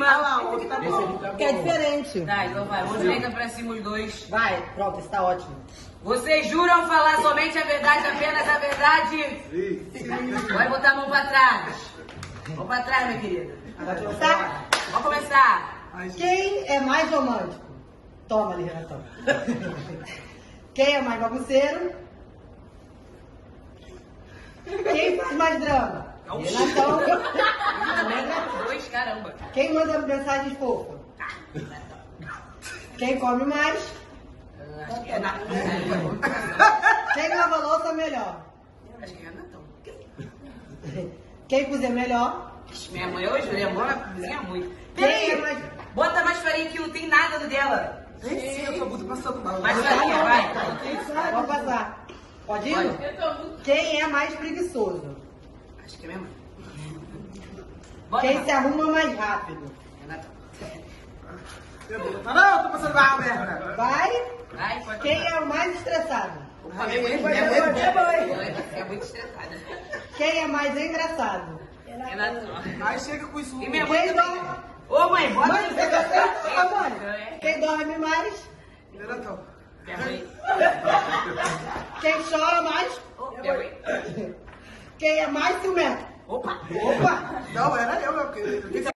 cima. Ah lá, o outro tá bom. Que é diferente. Tá, então vai. Vou pegar pra cima os dois. Vai, pronto, está ótimo. Vocês juram falar somente a verdade, apenas a verdade? Sim. Vai botar a mão pra trás. Mão pra trás, minha querida. Vai começar? Vamos começar. Quem é mais romântico? Toma ali, Renatão. Quem é mais bagunceiro? Quem faz mais drama? Renatão. Dois, caramba. Quem manda mensagem fofa? Quem come mais? Acho que é na... Quem lava a louça melhor? Acho que é Renatão. Quem cozinha melhor? Minha mãe hoje lembrou, ela cozinha muito. Quem é Peraí, mais... bota mais farinha que não tem nada no dela. Nem sei, eu tô muito passando mal. Mais farinha, vai. Vamos passar. Pode ir? Pode. Quem é mais preguiçoso? Acho que é minha mãe. Bota Quem mais. se arruma mais rápido? Renatão. Ah, não, eu tô passando mal, merda. Vai. Vai, pode Quem botar. é o mais estressado? Opa, minha mãe é muito estressada. Quem é mais engraçado? Renatão. Aí chega com isso. E minha mãe Quem também. dorme... Ô mãe, bota Mãe, você gostou? Ô, mãe, É. quem dorme mais? Renatão. Minha mãe. Quem chora mais? Minha mãe. Quem é mais ciumento? Opa! Opa! Não, era eu, meu querido.